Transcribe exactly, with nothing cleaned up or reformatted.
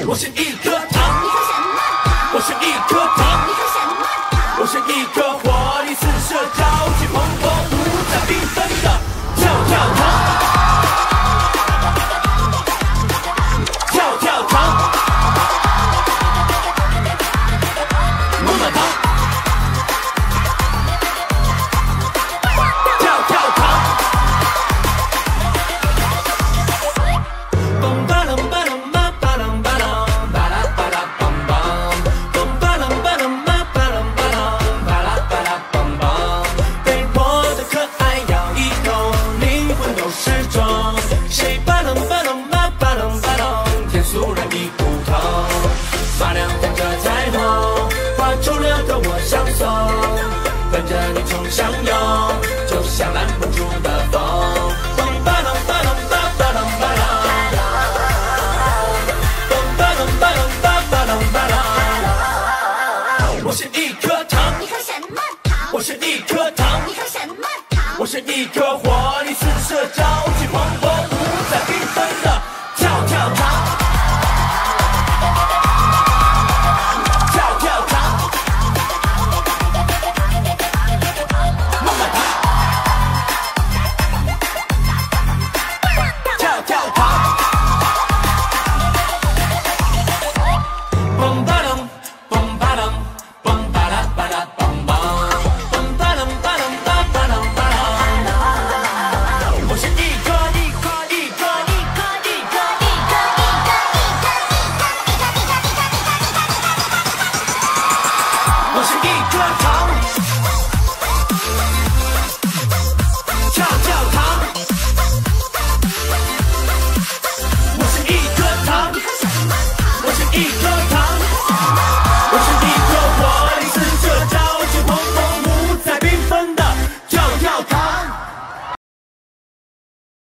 我是一颗糖， 你喝什么糖？ 我是一颗糖， 你喝什么糖？ 我是一颗活力四射、朝气蓬勃、五彩缤纷的跳跳糖。跳跳糖，么么哒。跳跳糖，嘣巴啷巴啷巴巴啷巴啷，巴拉巴拉梆梆，嘣巴啷巴啷巴巴啷巴啷，巴拉巴拉梆梆。被我的可爱咬一口，灵魂都失踪。谁巴啷巴啷巴巴啷巴啷，天酥软的骨头，马亮带着彩虹，画出了的我相送，跟着你冲向右，就像拦不住的风。嘣巴啷巴啷巴巴啷巴啷，嘣巴啷巴啷巴巴啷巴啷。我是一颗糖， 你喝什么糖？ 我是一颗糖， 你喝什么糖？ 我是一颗活力四射、朝气蓬勃、五彩缤纷的跳跳糖。跳跳糖，么么哒。跳跳糖。